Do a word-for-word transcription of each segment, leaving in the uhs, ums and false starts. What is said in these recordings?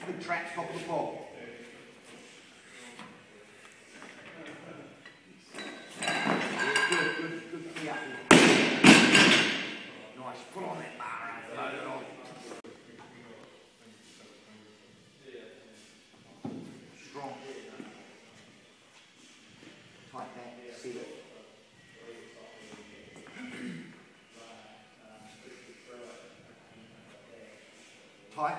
Big traps, top of the ball. Yeah, good, good, good key up here. Nice, put on that bar, load it on. Strong. Tight back, set it. Tight.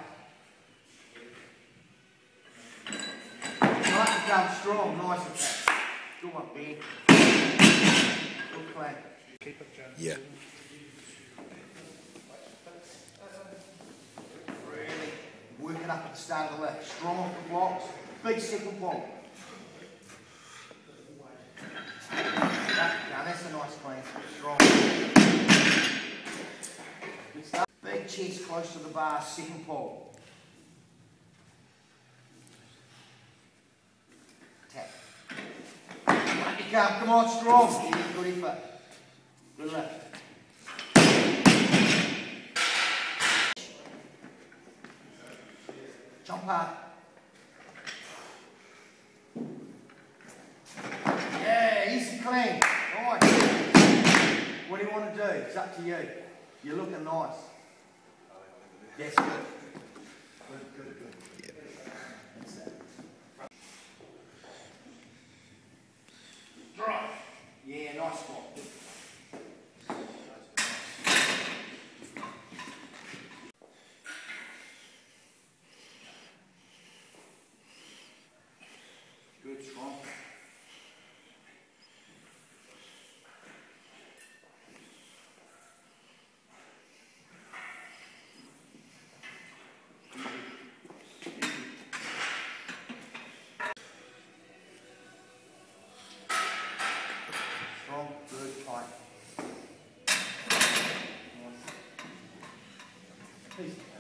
Tight and down strong, nice attack. Good one, Ben. Good play. Keep it gentle. Yeah. Really working up at the start of the lift. Strong off the blocks. Big second ball. Now that's a nice clean. Strong. Good stuff. Big chest close to the bar. Second pull. Tap. Right, you come. Come on, strong. Yeah, good effort. Good lift. Jump hard. Yeah, easy clean. Nice. What do you want to do? It's up to you. You're looking nice. That's good. Good, good, good. Yep. That's it. Drive. Yeah, nice spot. Good, strong. Strong, good, tight. Nice. Peace.